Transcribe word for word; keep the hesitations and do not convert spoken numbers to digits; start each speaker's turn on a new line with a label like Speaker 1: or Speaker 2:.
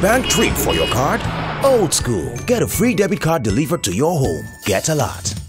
Speaker 1: bank treat for your card? Old school. Get a free debit card delivered to your home. Get ALAT.